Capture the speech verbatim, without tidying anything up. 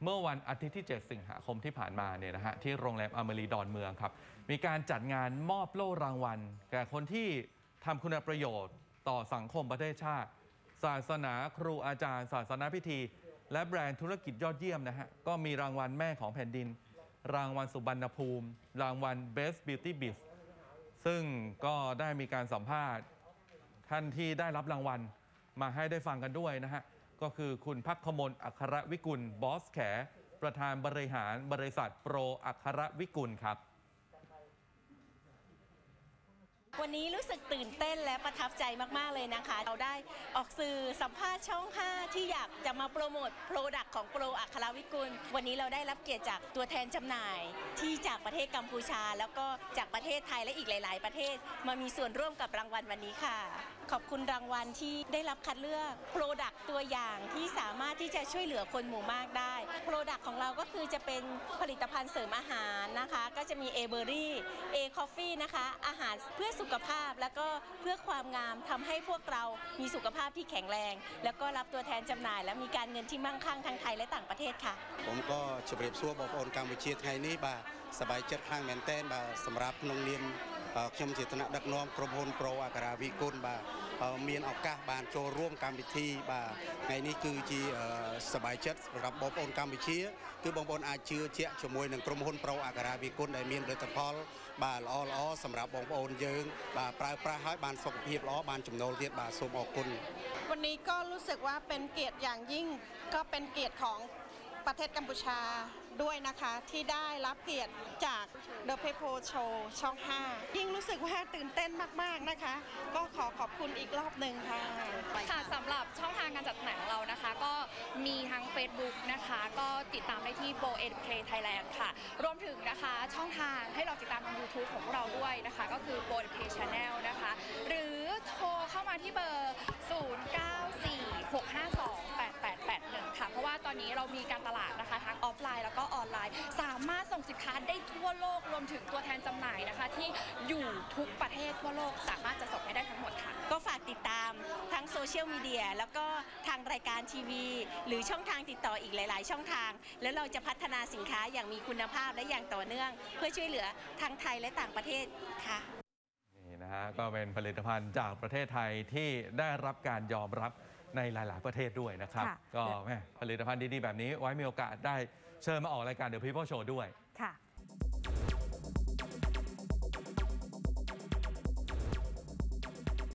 เมื่อวันอาทิตย์ที่ เจ็ด สิงหาคมที่ผ่านมาเนี่ยนะฮะที่โรงแรมอเมรีดอนเมืองครับมีการจัดงานมอบโล่รางวัลแก่คนที่ทำคุณประโยชน์ต่อสังคมประเทศชาติศาสนาครูอาจารย์ศาสนาพิธีและแบรนด์ธุรกิจยอดเยี่ยมนะฮะก็มีรางวัลแม่ของแผ่นดินรางวัลสุบรรณภูมิรางวัล Best Beauty Biz ซึ่งก็ได้มีการสัมภาษณ์ท่านที่ได้รับรางวัลมาให้ได้ฟังกันด้วยนะฮะก็คือคุณภัคมลอัครวิกุลบอสแขประธานบริหารบริษัทโปรอัครวิกุลครับวันนี้รู้สึกตื่นเต้นและประทับใจมากๆเลยนะคะเราได้ออกสื่อสัมภาษณ์ช่องห้าที่อยากจะมาโปรโมทโปรดักต์ของโปรอัครวิกุลวันนี้เราได้รับเกียรติจากตัวแทนจำหน่ายที่จากประเทศกัมพูชาแล้วก็จากประเทศไทยและอีกหลายๆประเทศมามีส่วนร่วมกับรางวัลวันนี้ค่ะขอบคุณรางวัลที่ได้รับคัดเลือกโปรดักต์ตัวอย่างที่สามารถที่จะช่วยเหลือคนหมู่มากได้โปรดักต์ของเราก็คือจะเป็นผลิตภัณฑ์เสริมอาหารนะคะก็จะมีเอเบอรี่เอคอฟฟี่นะคะอาหารเพื่อสุขภาพแล้วก็เพื่อความงามทำให้พวกเรามีสุขภาพที่แข็งแรงแล้วก็รับตัวแทนจำหน่ายและมีการเงินที่มั่งคั่งทั้งไทยและต่างประเทศค่ะผมก็ជម្រាបសួរបងប្អូនកម្ពុជាថ្ងៃនេះបាទសប្បាយចិត្តខ្លាំងមែនទែនបាទសម្រាប់ក្នុងនាមខ្ញុំជាថ្នាក់ដឹកនាំក្រុមហ៊ុនប្រូអក្ខរាវិគុលបាទមានឱកាសបានចូលរួមកម្មវិធីបាទថ្ងៃនេះគឺជាសប្បាយចិត្តសម្រាប់បងប្អូនកម្ពុជាគឺបងប្អូនអាចជឿជាក់ជាមួយនឹងក្រុមហ៊ុនប្រូអក្ខរាវិគុលដែលមានផលិតផលបាទល្អល្អសម្រាប់បងប្អូនយើងបាទប្រើប្រាស់ហើយបានសុខភាពល្អបានចំណូលទៀតបាទសូមអរគុណวันนี้ก็รู้สึกว่าเป็นเกียรติอย่างยิ่งก็เป็นเกียรติของประเทศกัมพูชาด้วยนะคะที่ได้รับเกียรติจาก The People Show ช่องห้ายิ่งรู้สึกว่าตื่นเต้นมากๆนะคะก็ขอขอบคุณอีกรอบหนึ่งค่ะค่ะสำหรับช่องทางการจัดจำหน่ายของเรานะคะก็มีทั้ง Facebook นะคะก็ติดตามได้ที่ Pro เอ็น เค Thailand ค่ะรวมถึงนะคะช่องทางให้เราติดตามทาง YouTube ของเราด้วยนะคะก็คือ Pro เอ็น เค Channel นะคะหรือโทรเข้ามาที่เบอร์ ศูนย์ เก้า สี่ หก ห้า สอง แปด แปด แปด หนึ่ง ค่ะเพราะว่าตอนนี้เรามีการตลาดนะคะทั้งออฟไลน์แล้วก็ออนไลน์สามารถส่งสินค้าได้ทั่วโลกรวมถึงตัวแทนจำหน่ายนะคะที่อยู่ทุกประเทศทั่วโลกสามารถจะส่งให้ได้ทั้งหมดค่ะก็ฝากติดตามทั้งโซเชียลมีเดียแล้วก็ทางรายการทีวีหรือช่องทางติดต่ออีกหลายๆช่องทางแล้วเราจะพัฒนาสินค้าอย่างมีคุณภาพและอย่างต่อเนื่องเพื่อช่วยเหลือทั้งไทยและต่างประเทศค่ะนี่นะฮะก็เป็นผลิตภัณฑ์จากประเทศไทยที่ได้รับการยอมรับในหลายๆประเทศด้วยนะครับก็แม่ผลิตภัณฑ์ดีๆแบบนี้ไว้มีโอกาสได้เชิญมาออกรายการ The People Show ด้วยค่ะ